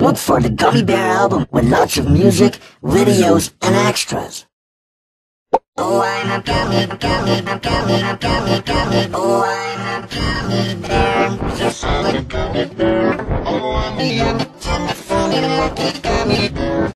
Look for the Gummy Bear album with lots of music, videos, and extras. Oh, I'm a gummy, gummy, gummy, gummy, gummy. Oh, I'm a gummy bear. Yes, I'm a gummy bear. Oh, I'm a yummy, funny, funny, lucky gummy bear.